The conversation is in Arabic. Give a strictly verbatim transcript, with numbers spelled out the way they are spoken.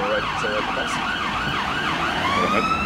c'est ça va être, ça va être nice. Go ahead.